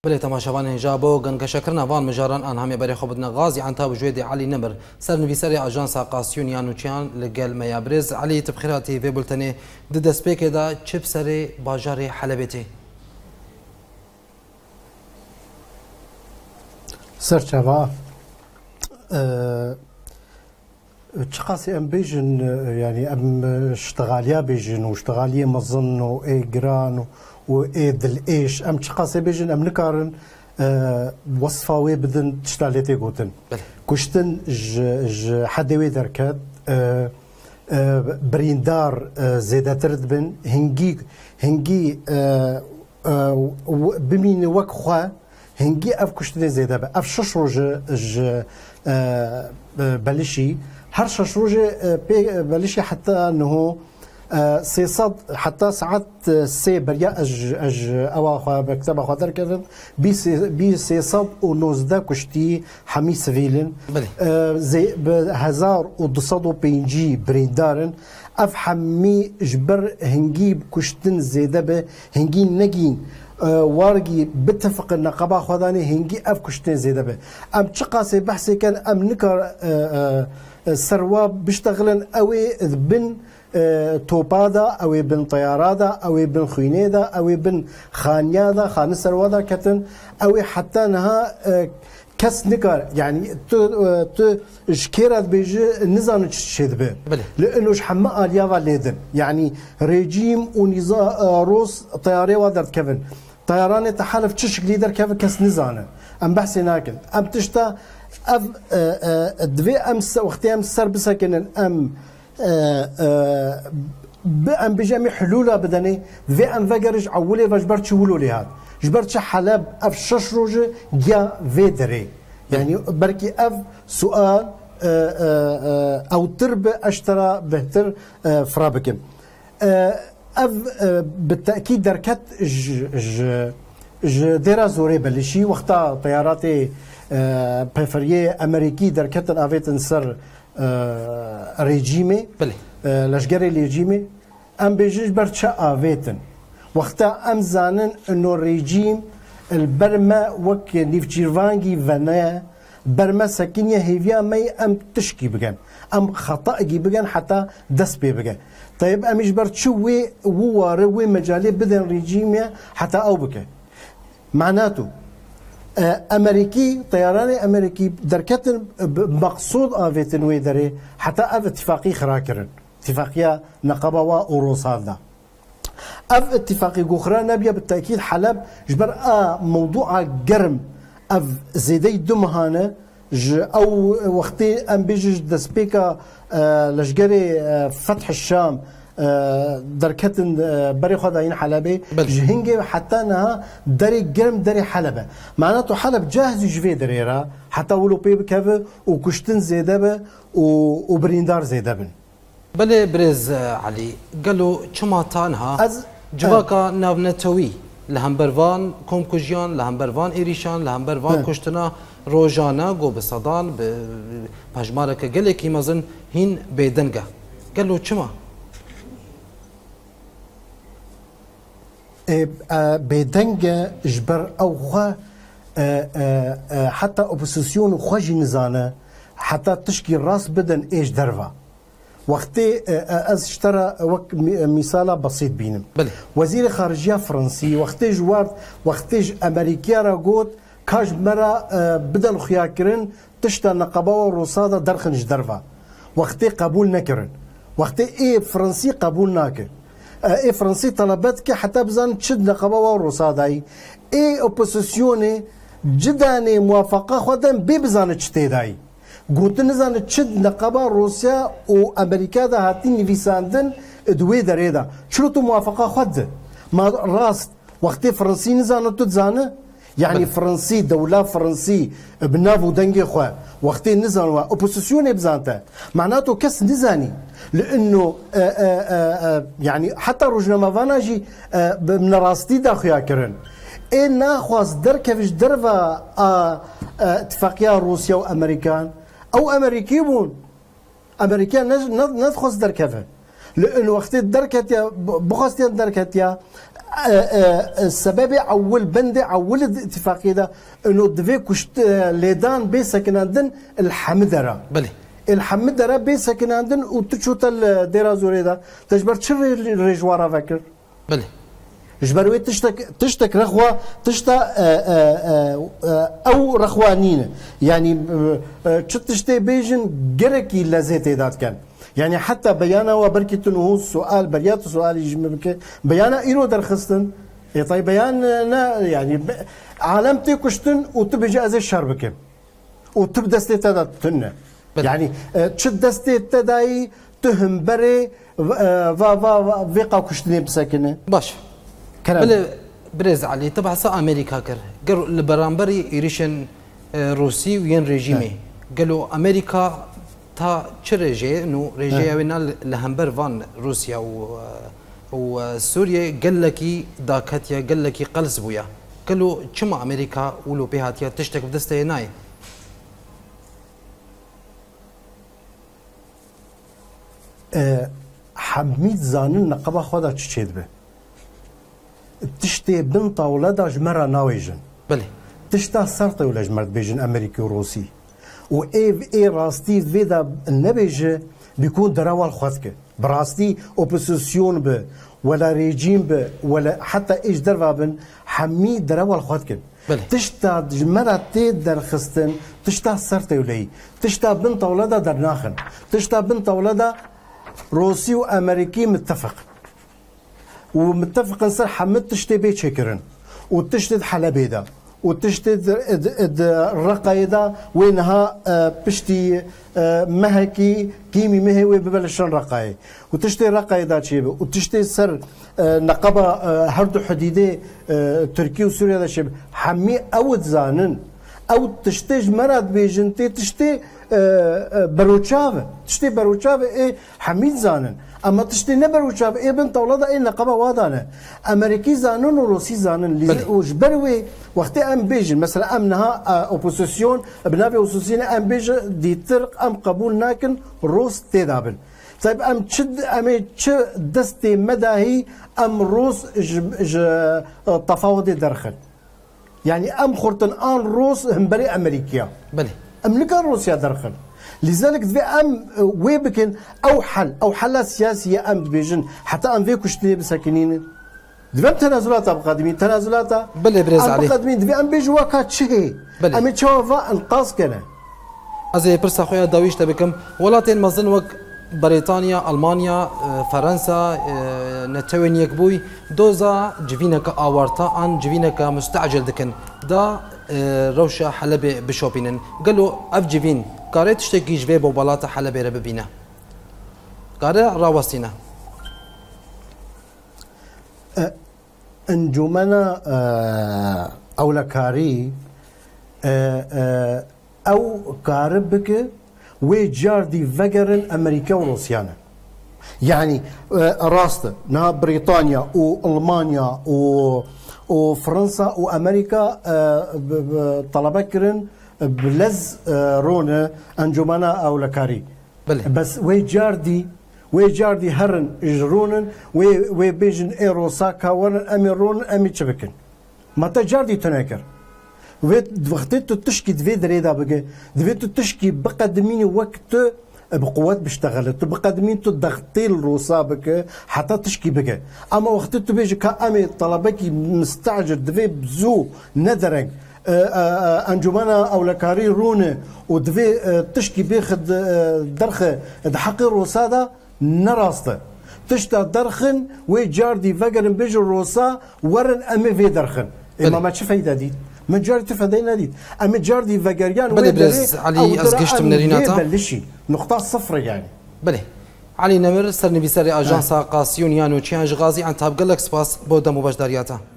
بله تماشاوان هجابو گنگ شکرنا وان مجاران آن همی بری خوبدن غازی عن تاب جویدی علی نمر سر نویسری آژانس قاسیون یانوچیان لگل میابرز علی تبخیراتی و بولتنی ددسپیک دا چپ سری باجار حلبتی سرچوا تشخاصي ام بيجن يعني ام اشتغاليا بيجن واشتغاليا مظن واجران وإيدل إيش أم تشخاصي بيجن أم نكارن وصفة ويبدن تشتاليتي قوتن كشتن ج حدوي دركات بريندار زيادة ترد بن هنجي بمين وكخوا هنجي أف كشتن زيادة بقى أف شش روج بلشي هر شش روج بلشي حتى أنه سيصد حتى ساعات سي بريا اج او بكتب خاطر كذا بي سيصد ونوزدا كشتي حمي سفيلن زي ب 1250 بريندارن اف حمي جبر هنجيب كشتن زيدا به هنجي نجين وارجي بتفق النقابه خداني هنجي اف كشتن زيدا به ام تشقاسي بحثي كان ام نكر سروا بيشتغلن اوي بن توبادا او بن طيارادا او بن خوينيدا او بن خانيادا خان سروادا كتن او حتى انها كس نكر يعني تو شكيرات بيجي نظام تشدبه لانه حما اليافا ليدن يعني ريجيم ونظام روس طياري ودرت كيفن طيران تحالف تشك ليدر كيف كس نظامه ام بحثي ناكل ام تشتا دفي امس وقتي امس سر بسكن ام ام بجميع حلولها بدني في ام فجرج عولي فجبرت شولولي هاد جبرت حلب اف شش روجه جا فيدري يعني بركي اف سؤال او تربه اشترى بهتر فرابكم اف بالتاكيد دركت ديرا زوري بلشي وقتها طياراتي بريفيريه امريكي دركت افيت نصر ريجيمي لشجري ريجيمي ام بيجيش برشا افيتن وقتها ام زانن انه الريجيم البرما وك نيفجيرفانجي فانا برما سكنيه هيفيا مي ام تشكي بقى ام خطا جي بقى حتى دس بي بقى طيب ام يجبر تشوي هو روي مجالي بدن ريجيميا حتى او بقى معناته امريكي طيراني امريكي دركت مقصود افيتن ويدري حتى اف اتفاقي خراكرن اتفاقيه نقابه واوروسادا اف اتفاقي اخرى نبيه بالتاكيد حلب جبر موضوع جرم اف زيدي دمهانه او وقتي ام بيجي دسبيكا لشجري فتح الشام دركتن بري خداين حلبي جهنجي حتى انها دري جرم دري حلبه معناته حلب جاهز يجفي دريرا حتى ولو بيب كاف وكشتن زيدبه وبريندار زيدبن بله برز علي قالوا شما تانها جواكا نافنتوي لهمبروان كومكوجيان لهمبروان إيريشان لهمبروان كشتنا روجانا جو بصدان بهجمارك قالك يمازن هين بيدنجا قالوا شما بيدنجا جبر او خوا حتى اوبوزيسيون خوجي نزانه حتى تشكي راس بدن ايش درفا وقتي از اشترى مثال بسيط بينم وزير خارجيه فرنسي وقتي جوارد وقتي امريكا راغوت كاج مرا بدل خياكرن تشتا نقابه وروسادا درخنج درفا وقتي قبول نكرن وقتي اي فرنسي قبول ناكر اي فرنسي طلبتك حتى بزان تشد نقابه وروساداي اي اوبوزيسيوني جدا موافقه خدم ببزان تشتيداي قلت نزان تشد نقابه روسيا وامريكا دا هاتين نيفيساندن دوي دريدا شروط موافقه خد ما راست وقتي فرنسي نزان تتزانه يعني فرنسي دوله فرنسي بنافو دنجي خو وقتي نزان اوبوزيسيون بزانته معناته كس نزاني لانه يعني حتى روجنا مافاناجي من راستي دا خيا كرن اي ناخذ دركفش درفا اتفاقيه روسيا وامريكان او امريكي بون امريكان ندخل دركفه لانه وقت دركت بخصتي دركت السبب أول بند أول اتفاقية ده إنه دفي كشت ليدان بيسكن عندن الحمدرة بله الحمدرة بيسكن عندن وتشوت الديرا زوري ده تجبر تشر الرجوارة فكر بله جبروي تشتك رخوة تشتا أو رخوانين يعني تشتي بيجن جركي لازيتي دات كان يعني حتى بيانا وبركي تنهو سؤال بريات سؤال يجمع بيانا إيرو درخستن طيب بيان يعني عالمتي كشتن وتبجي أزي الشربكة وتبدأ استيتادات تنة يعني تشد استيتاداي تهم بري فيقا كشتني بساكنه باش بله برز علي تبع سا أمريكا قالوا البرامبري إيريشن روسي وين ريجيمي قالوا أمريكا تا چه رژه انه رژه وینا لهمبر وان روسيا وسوريا قال لك داكاتيا قال لك قلس بويا قالوا چما امريكا ولو بهاتيا تشتك بدسته ناي حميد زانن نقبه خدا تشيد به تشتي بنت ولدا جمره ناويجن بله تشتا سرطه ولا جمرت بيجن امريكي وروسي اي راستي فيدا النبيج بيكون دراوال خواتك براستي اوبوزيسيون ب ولا ريجيم ب ولا حتى ايش درفابن حمي دراوال خواتك تشتا جمرة در خستن تشتا سرطة ولي تشتا بنت ولدا در ناخن تشتا بنت ولدا روسي وامريكي متفق ومتفق نصر حمد تشتي بيت شكرن وتشتد حلبيدا وتشتد الرقايدة وينها بشتي مهكي كيمي مهوي ببلشان رقاي وتشتي رقايدة شيبه وتشتي سر نقبة هردو حديدة تركيا وسوريا ده شيبه حمي أو تزانن أو تشتيج مرض بيجنتي تشتي بروتشافة تشتي بروتشافة إيه حميد زانن اما تشتي نبروتشافة إيه بنت أولادها إيه نقبة وادانة أمريكي زانن وروسي زانن وجبروي وقت ام بيجن مثلا امنها اوبوزيسيون بنافي اوبوزيسيون ام بيجن دي ترق ام قبول ناكن روس تدابن طيب ام تشد ام تش دستي مداهي ام روس تفاوض درخل يعني ام خرطن ان روس همبري امريكا بلي ام لكان روسيا درخل لذلك في ام ويبكن او حل سياسيه ام بيجن حتى ام في كشتي بساكنين دفعت تنازلات بقدمين تنازلات بله برز عليه بقدمين دفع ام بيجوا كاتشي ام تشوفا انقاص كنا ازي برسا خويا داويش تبكم ولاتين مزن وك بريطانيا المانيا فرنسا نتوين يكبوي دوزا جفينك اورتا ان جفينك مستعجل دكن دا روشا حلبة بشوبينن قالوا اف جفين قاريت تشتكي جفي بوبلاتا حلبة رببينا قاري راوستينا انجمنا اولكاري او كاربك وجاردي فجرن امريكا وروسيانا يعني راست نا بريطانيا والمانيا وفرنسا وامريكا طلبكرن بلز رونا انجمنا اولكاري بس ويجاردي هرن جرونن وبيجن ايروساكا ورن اميرون امي تشبكن ما تجاردي تناكر وقت تشكي دفي دريدا بقى دفي تشكي بقدمين وقت بقوات باشتغلت بقدمين تضغطي الروسا بك حتى تشكي بقى اما وقت تبيجي كامي طلبكي مستعجل دفي بزو ندرك انجمنا اولكاري رونه ودفي تشكي بياخد درخه دحقي الروسا ده نراسته تشتا درخن ويجاردي فقرن بيجي الروسا ورن امي في درخن اما ما تشوف فايده دي من جاري تفادينا دي اما جاردي فقريان بلي برز علي ازقشت من ريناتا بلشي نقطه صفر يعني بلي علي نمر سرني بسري اجانسا قاسيون يانو تشيانج غازي عن تاب قال لك سباس بودا مباشدارياتا